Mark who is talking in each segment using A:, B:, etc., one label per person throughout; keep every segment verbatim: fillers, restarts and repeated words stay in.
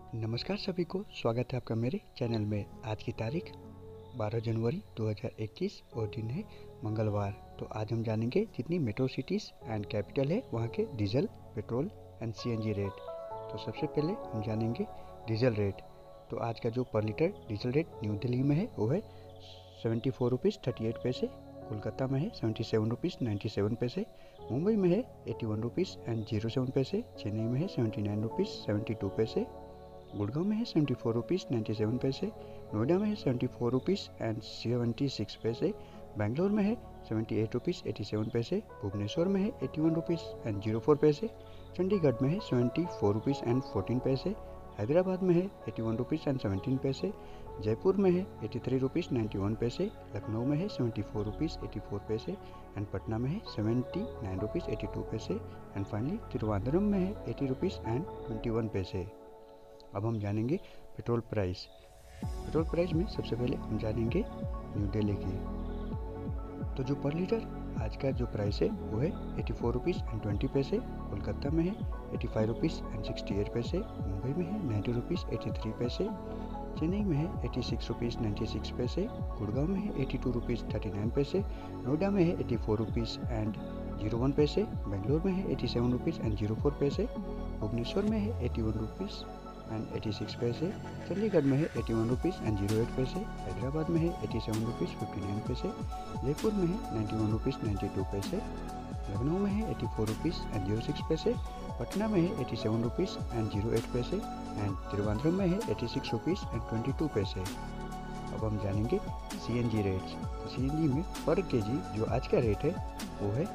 A: नमस्कार सभी को, स्वागत है आपका मेरे चैनल में। आज की तारीख बारह जनवरी दो हज़ार इक्कीस और दिन है मंगलवार। तो आज हम जानेंगे जितनी मेट्रो सिटीज़ एंड कैपिटल है वहाँ के diesel, petrol and CNG rate. तो सबसे पहले हम जानेंगे डीजल रेट। तो आज का जो पर litre diesel rate new Delhi में है वो है seventy four rupees thirty eight पैसे, कोलकाता में है seventy seven rupees ninety seven पैसे, मुंबई में है eighty one rupees and zero seven पैसे, चेन्नई में है seventy nine rupees seventy two पैसे, गुड़गांव में है seventy four rupees ninety seven पैसे, नोएडा में है seventy four rupees and seventy six पैसे, बेंगलोर में है seventy eight rupees eighty seven पैसे, भुवनेश्वर में है eighty one rupees and zero four पैसे, चंडीगढ़ में है seventy four rupees and fourteen पैसे, हैदराबाद में है eighty one rupees and seventeen पैसे, जयपुर में है eighty three rupees ninety one पैसे, लखनऊ में है seventy four rupees eighty four पैसे एंड पटना में है seventy nine rupees eighty two पैसे एंड फाइनली तिरुवनंतपुरम में है eighty rupees and twenty one पैसे। अब हम जानेंगे पेट्रोल प्राइस। पेट्रोल प्राइस में सबसे पहले हम जानेंगे न्यू दिल्ली की। तो जो पर लीटर आज का जो प्राइस है वो है eighty four rupees and twenty पैसे, कोलकाता में है eighty five rupees and sixty eight पैसे, मुंबई में है नाइन्टी रुपीज़ एटी थ्री पैसे, चेन्नई में है eighty six rupees ninety six पैसे, गुड़गांव में है eighty two rupees thirty nine पैसे, नोएडा में है eighty four rupees and zero one पैसे, बेंगलोर में है eighty seven rupees and zero four पैसे, भुवनेश्वर में है eighty one rupees and eighty six पैसे, चंडीगढ़ में है eighty one rupees and zero eight पैसे, हैदराबाद में है eighty seven rupees fifty nine पैसे, जयपुर में है ninety one rupees ninety two पैसे, लखनऊ में है eighty four rupees and zero six पैसे, पटना में है eighty seven rupees and zero eight पैसे एंड तिरुवनंतपुरम में है eighty six rupees and twenty two पैसे। अब हम जानेंगे सीएनजी रेट्स। तो सीएनजी में पर केजी जो आज का रेट है वो है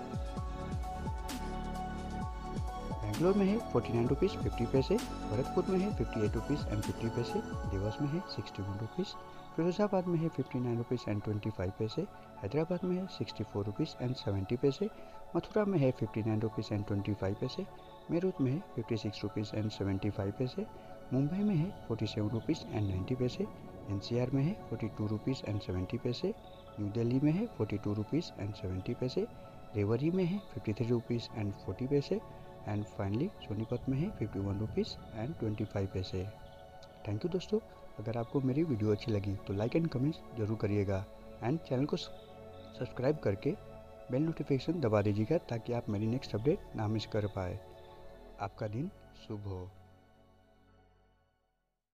A: बेंगलोर में है फोर्टी नाइन रुपीज़ फिफ्टी पैसे, भरतपुर में है fifty eight rupees and fifty पैसे, देवास में है सिक्सटी वन रुपीज़, फिरोजाबाद में है fifty nine rupees and twenty five पैसे, हैदराबाद में है sixty four rupees and seventy पैसे, मथुरा में है fifty nine rupees and twenty five पैसे, मेरठ में है fifty six rupees and seventy five पैसे, मुंबई में है forty seven rupees and ninety पैसे, एनसीआर में है forty two rupees and seventy पैसे, न्यू दिल्ली में है forty two rupees and seventy पैसे, रेवरी में है fifty three rupees and forty पैसे एंड फाइनली सोनीपत में है fifty one rupees and twenty five पैसे। थैंक यू दोस्तों। अगर आपको मेरी वीडियो अच्छी लगी तो लाइक एंड कमेंट्स जरूर करिएगा एंड चैनल को सब्सक्राइब करके बेल नोटिफिकेशन दबा दीजिएगा ताकि आप मेरी नेक्स्ट अपडेट ना मिस कर पाए। आपका दिन शुभ हो।